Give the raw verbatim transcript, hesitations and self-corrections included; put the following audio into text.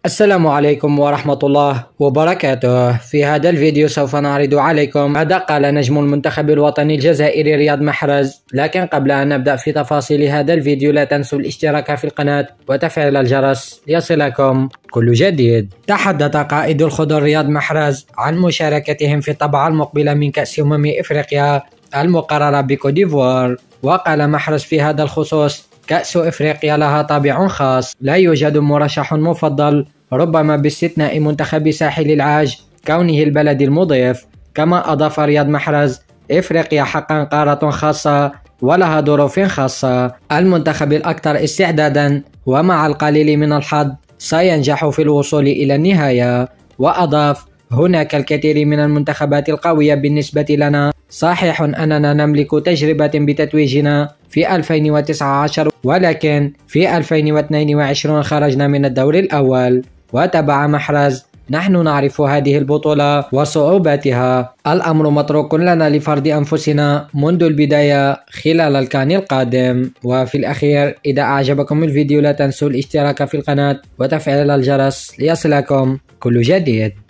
السلام عليكم ورحمة الله وبركاته. في هذا الفيديو سوف نعرض عليكم ماذا قال نجم المنتخب الوطني الجزائري رياض محرز. لكن قبل أن نبدأ في تفاصيل هذا الفيديو لا تنسوا الاشتراك في القناة وتفعيل الجرس ليصلكم كل جديد. تحدث قائد الخضر رياض محرز عن مشاركتهم في الطبعة المقبلة من كأس أمم إفريقيا المقررة بكوت ديفوار. وقال محرز في هذا الخصوص: كأس إفريقيا لها طابع خاص، لا يوجد مرشح مفضل ربما باستثناء منتخب ساحل العاج كونه البلد المضيف. كما أضاف رياض محرز: إفريقيا حقا قارة خاصة ولها ظروف خاصة، المنتخب الأكثر استعدادا ومع القليل من الحظ سينجح في الوصول إلى النهاية. وأضاف: هناك الكثير من المنتخبات القوية بالنسبة لنا، صحيح أننا نملك تجربة بتتويجنا في ألفين وتسعة عشر، ولكن في ألفين واثنين وعشرين خرجنا من الدور الأول. وتبع محرز: نحن نعرف هذه البطولة وصعوباتها، الأمر متروك لنا لفرض أنفسنا منذ البداية خلال الكان القادم. وفي الأخير، إذا أعجبكم الفيديو لا تنسوا الاشتراك في القناة وتفعيل الجرس ليصلكم كل جديد.